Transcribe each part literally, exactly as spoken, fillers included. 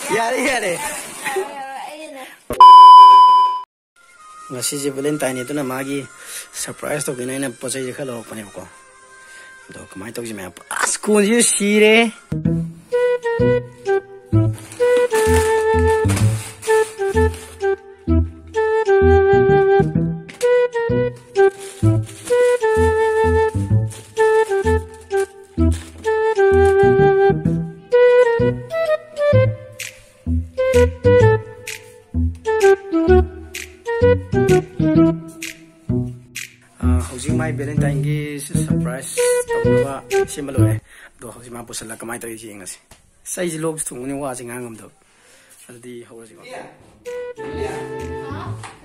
Yare yare. Ngasi je Valentine itu na magi surprise to kina ina pochai je khalo pane ko. Do kamai to je me as kun je shire. Houji mai Valentine gi surprise tawwa simalo e do houji ma pusala kamai to yi ngasi sai ji log thung ni wa ji ngam do adi houji ma ya ya ha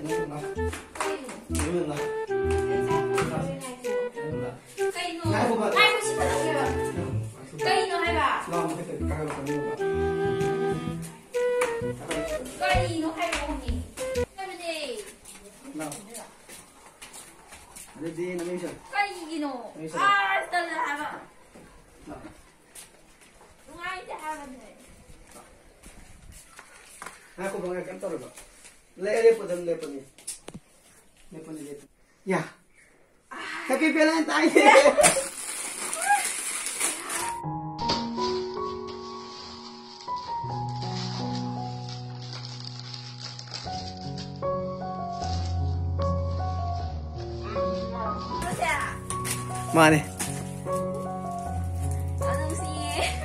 kai no kai mo si ta ba kai no hai ba lo mo ke ka ka ko ni ba kai no hai ba ni kai me de no Ready, namisha. Cái gì nọ? À, tên là hả bà? Đúng ai cho hả bà này? Aku bangga kantor ba. Le le podam le pani. Le pani le. Ya. Happy Valentine Day. Mana? Ano si?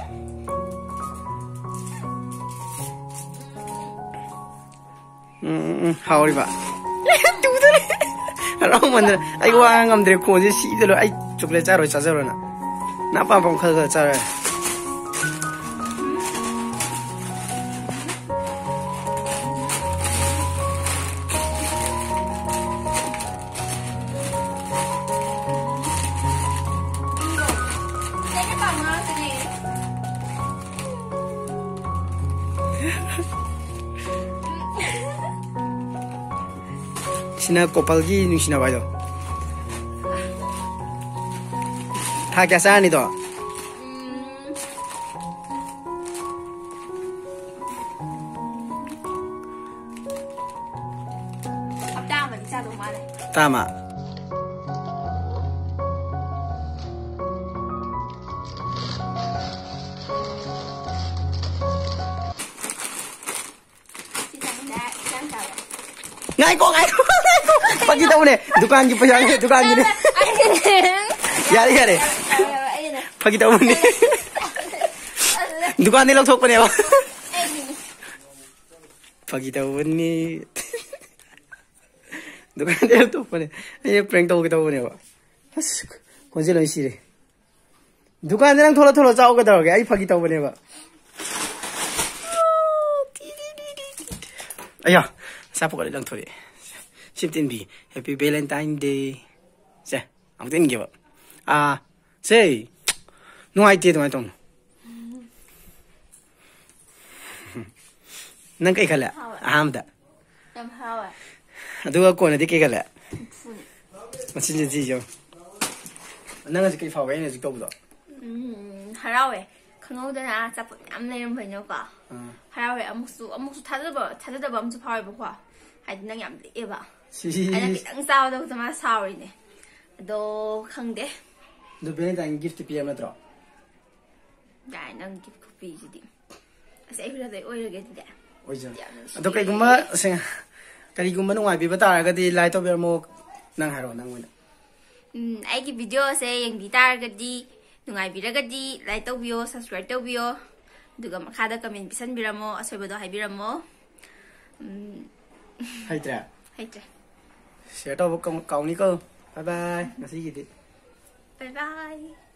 Hmm, hauri ba? Tu tu. Rong man, ai ko ang am dire ko je si de lo ai chocolate charo cha charo na. Na pa pa kha kha cha. Sina kopal gi nu sina ba do. Tha kya sa ni to? Abda mình sao đúng mà này? Tama. Ngai ko ngai ko pagi tahu nih dukaan gitu ya dukaan gini ya ya deh pagi tahu nih dukaan ini lo tok nih apa pagi tahu nih dukaan ini lo tok nih ini prank tahu kita nih apa konsep lo isi deh dukaan ini orang tholo tholo jauh ke tahu kayak pagi tahu nih apa ayo siapa kali lang thori fifteen B Happy Valentine Day se ang tin gi ba ah say nuai ti nuai tong nang kai khala aham da Nam hawa aduga ko na di kai khala machin ji jo nang ji kai fa wai ne ji to bu do 음 하라웨 큰오드나 잡고 암내는 번역가 하라웨 아무수 아무수 타드버 타드버 아무수 파워 보고 하여튼 양 이봐 아니 그냥 싸워도 그만 싸우리네 너 강대 너 Valentine gift 피하면 들어 나는 gift 피지디 ase 그래도 오이르겠는데 오이죠 너 그이구마 생 그리고만 누아비바 따라가디 라이트 베모 낭 하러 낭 음 아이기 비디오세 영디 따라가디 누아비라가디 라이트 비오 subscribe 비오 누가 마카다 커멘 비산비라모 아소이버도 하이비라모 음 하이트라 하이트라 sẽ đâu có cầu ní cơ bye bye là gì vậy bye bye